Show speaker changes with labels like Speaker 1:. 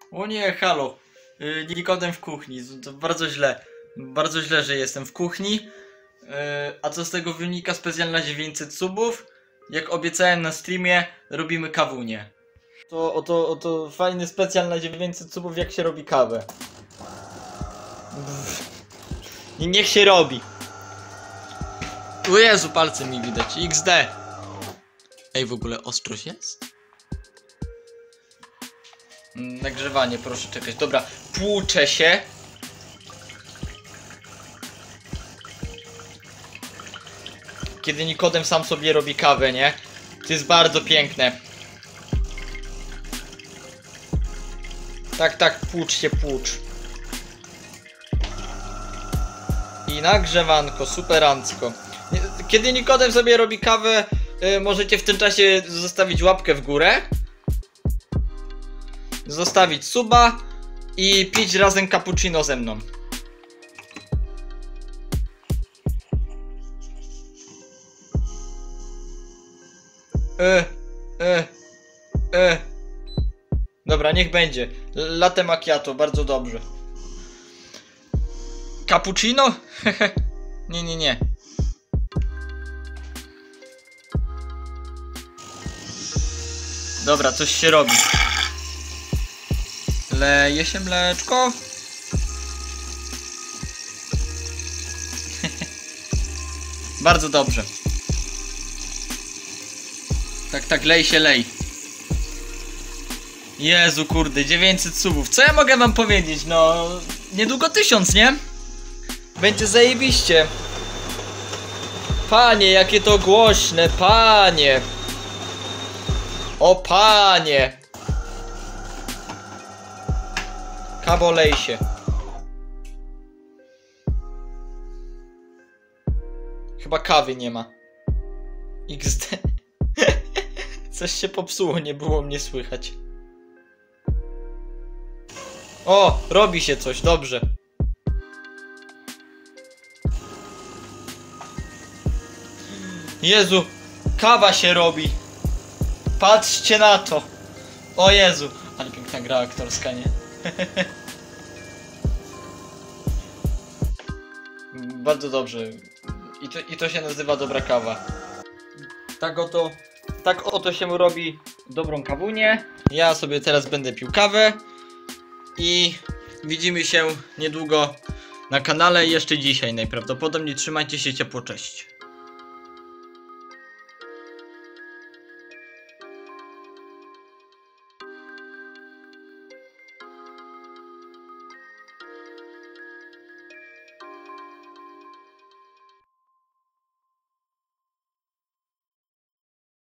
Speaker 1: O nie, halo. Nikodem w kuchni. To bardzo źle. Bardzo źle, że jestem w kuchni. A co z tego wynika? Specjal na 900 subów. Jak obiecałem na streamie, robimy kawunię. Oto fajny specjal na 900 subów, jak się robi kawę. Niech się robi. O Jezu, palce mi widać. XD. Ej, w ogóle ostrość jest? Nagrzewanie, proszę czekać. Dobra, płuczę się. Kiedy Nikodem sam sobie robi kawę, nie? To jest bardzo piękne. Tak, płucz się, płucz. I nagrzewanko, superancko. Kiedy Nikodem sobie robi kawę, możecie w tym czasie zostawić łapkę w górę, zostawić suba i pić razem cappuccino ze mną. Dobra, niech będzie. Latte macchiato, bardzo dobrze. Cappuccino? Nie. Dobra, coś się robi. Leje się mleczko. Bardzo dobrze. Tak, lej się, lej. Jezu, kurde, 900 subów. Co ja mogę wam powiedzieć? No, niedługo 1000, nie? Będzie zajebiście. Panie, jakie to głośne, panie. O panie. Kawo, lej się. Chyba kawy nie ma. XD. Coś się popsuło, nie było mnie słychać. O, robi się coś, dobrze. Jezu, kawa się robi. Patrzcie na to. O Jezu, ale piękna gra aktorska, nie? Bardzo dobrze. I to się nazywa dobra kawa. Tak oto się robi dobrą kawunię. Ja sobie teraz będę pił kawę. I widzimy się niedługo na kanale, jeszcze dzisiaj najprawdopodobniej. Trzymajcie się ciepło, cześć.